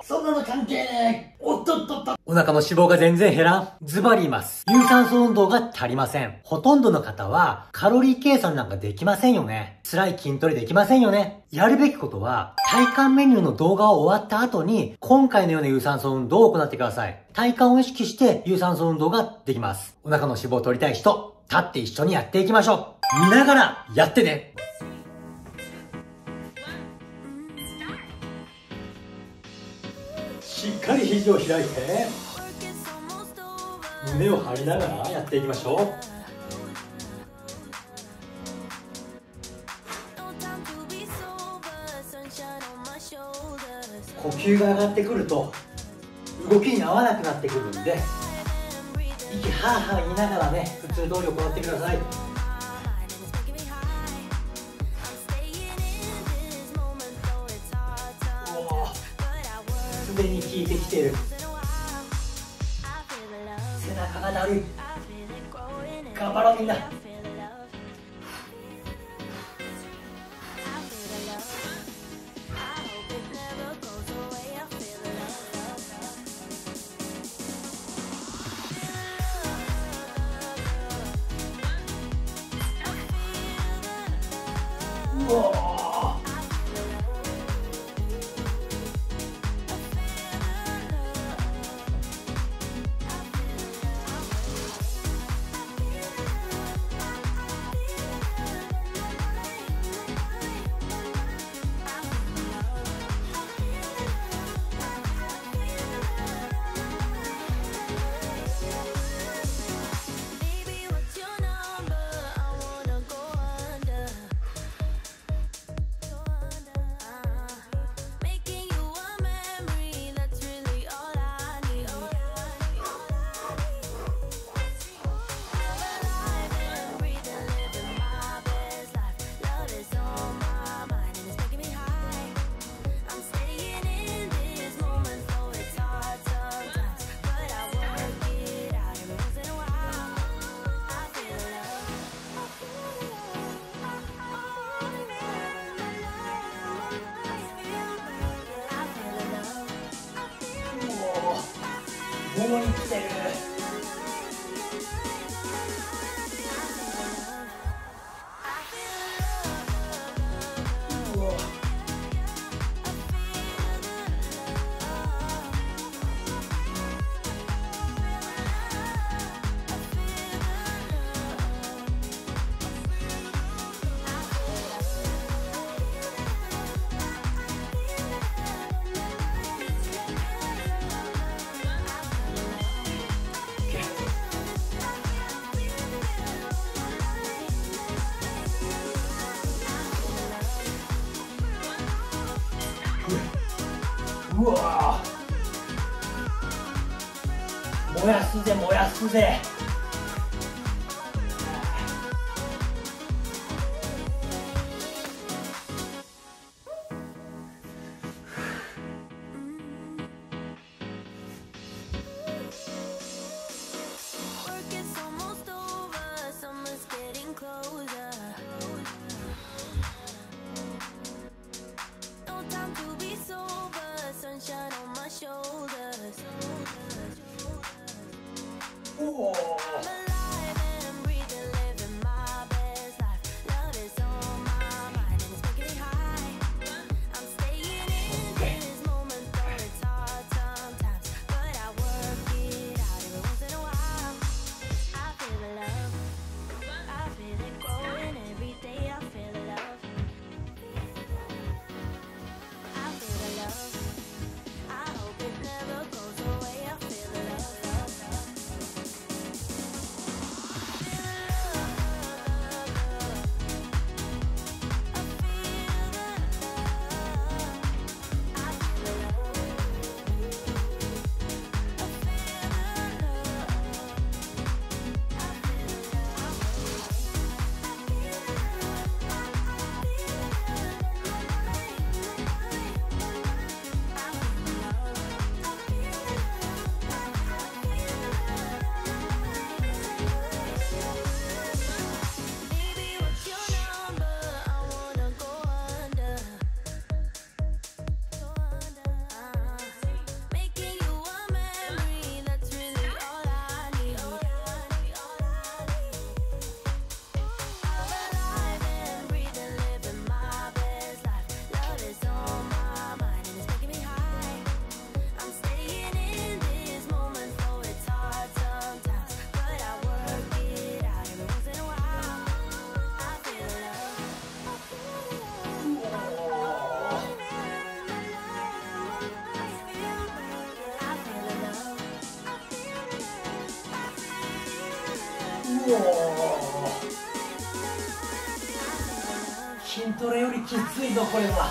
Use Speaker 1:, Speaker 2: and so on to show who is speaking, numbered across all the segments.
Speaker 1: そんなの関係ねえ。おっとっとっと。
Speaker 2: お腹の脂肪が全然減らん。ズバリ言います。有酸素運動が足りません。ほとんどの方はカロリー計算なんかできませんよね。辛い筋トレできませんよね。やるべきことは、体幹メニューの動画を終わった後に、今回のような有酸素運動を行ってください。体幹を意識して有酸素運動ができます。お腹の脂肪を取りたい人、立って一緒にやっていきましょう。見ながらやってね。しっかり肘を開いて、胸を張りながらやっていきましょう。呼吸が上がってくると動きに合わなくなってくるんで、息はぁはぁ言いながらね、普通通り行ってください。すでに効いてきている。背中がだるい。頑張ろうみんな。うわー。ももに来てる。うわー、燃やすぜ燃やすぜ。おお。 筋トレよりきついぞこれは。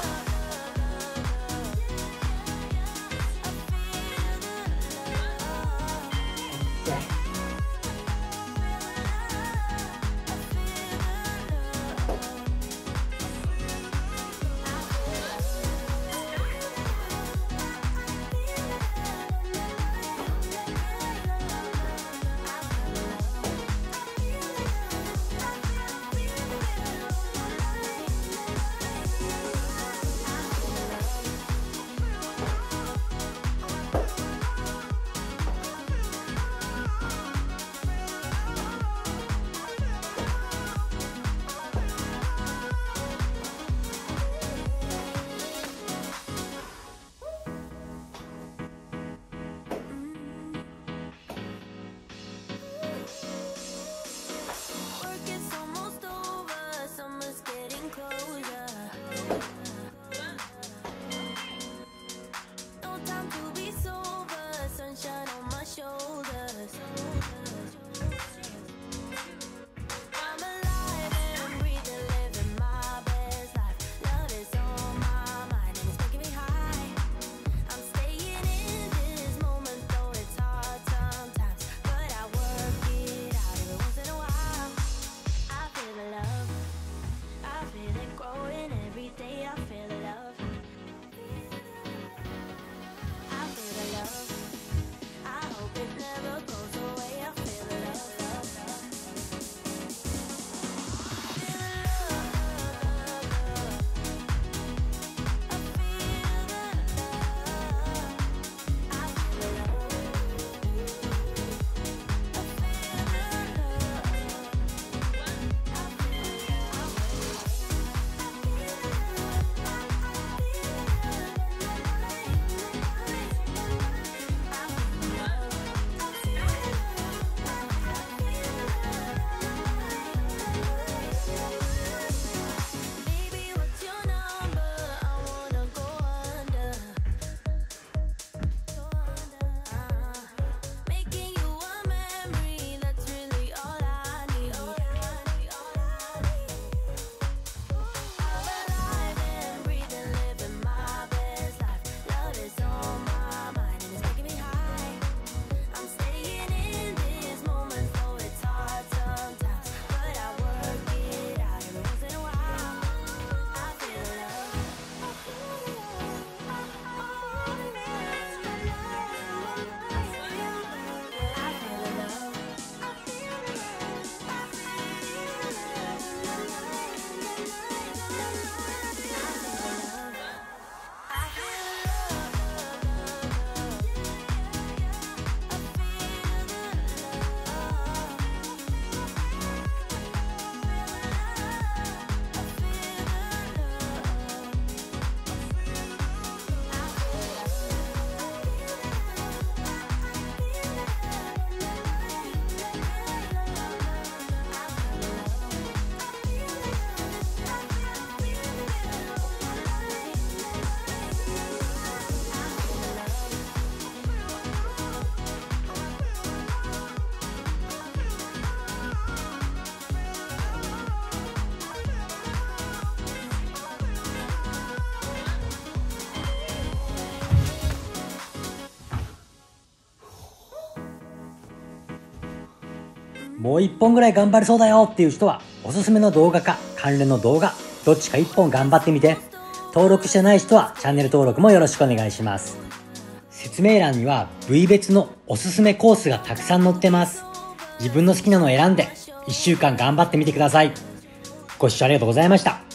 Speaker 2: もう1本ぐらい頑張れそうだよっていう人は、おすすめの動画か関連の動画、どっちか1本頑張ってみて。登録してない人はチャンネル登録もよろしくお願いします。説明欄には部位別のおすすめコースがたくさん載ってます。自分の好きなのを選んで1週間頑張ってみてください。ご視聴ありがとうございました。